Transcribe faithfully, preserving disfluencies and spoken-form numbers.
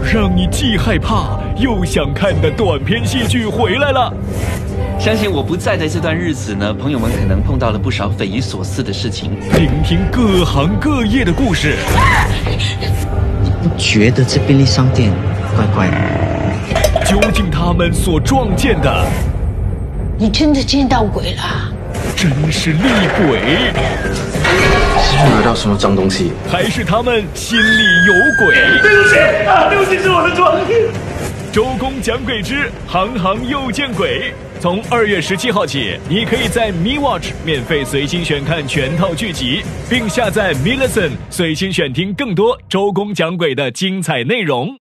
让你既害怕又想看的短篇戏剧回来了。 相信我不在的这段日子呢，朋友们可能碰到了不少匪夷所思的事情。 聆听各行各业的故事。 你不觉得这便利商店怪怪的？ 究竟他们所撞见的， 你真的见到鬼了？ 真是厉鬼， 是不是拿到什么脏东西？ 还是他们心里有鬼？ 对不起啊，对不起，是我的错。 周公讲鬼之行行又见鬼，从二月十七号起，你可以在 Me Watch 免费随心选看全套剧集，并下载 Me Listen 随心选听更多周公讲鬼的精彩内容。